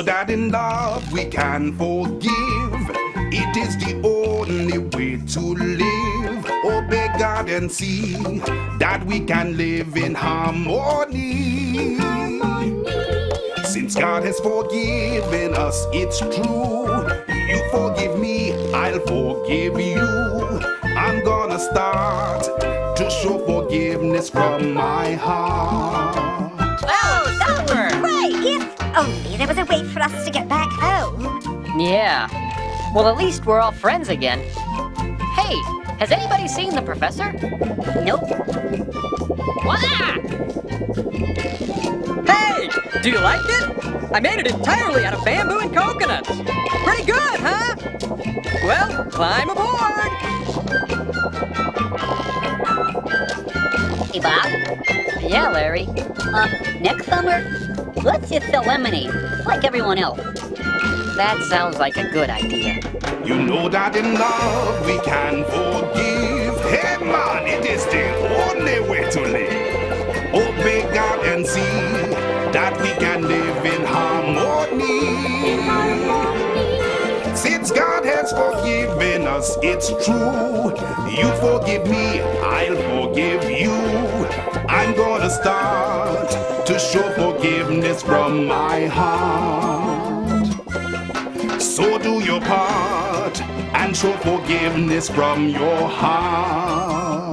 that in love we can forgive. It is the only way to live. Obey God and see that we can live in harmony. Since God has forgiven us, it's true. You forgive me, I'll forgive you. I'm gonna start to show forgiveness from my heart. Oh, Silver! Right, if only there was a way for us to get back home. Yeah. Well, at least we're all friends again. Hey, has anybody seen the professor? Nope. Wah! Hey, do you like it? I made it entirely out of bamboo and coconuts. Pretty good, huh? Well, climb aboard. Hey, Bob. Yeah, Larry. Next summer, let's just sell lemonade, like everyone else. That sounds like a good idea. You know that in love we can forgive. Hey man, it is the only way to live. Obey God and see that we can live in harmony. Since God has forgiven us, it's true. You forgive me, I'll forgive you. I'm gonna start to show forgiveness from my heart. So do your part and show forgiveness from your heart.